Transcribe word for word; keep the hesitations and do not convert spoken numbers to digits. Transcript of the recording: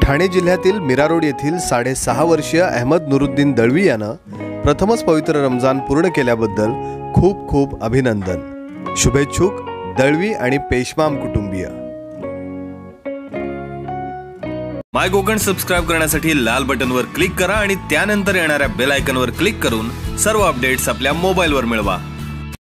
ठाणे जिल्ह्यातील मीरा रोड येथील साडेसहा वर्षीय अहमद नुरुद्दीन दळवी यानं प्रथमच पवित्र रमजान पूर्ण केल्याबद्दल खूप खूप अभिनंदन। शुभेच्छुक दळवी आणि पेशमाम कुटुंबीय। माय कोकण सबस्क्राइब करण्यासाठी लाल बटनवर क्लिक करा आणि त्यानंतर येणाऱ्या बेल आयकॉनवर क्लिक करून सर्व अपडेट्स आपल्या मोबाईलवर मिळवा।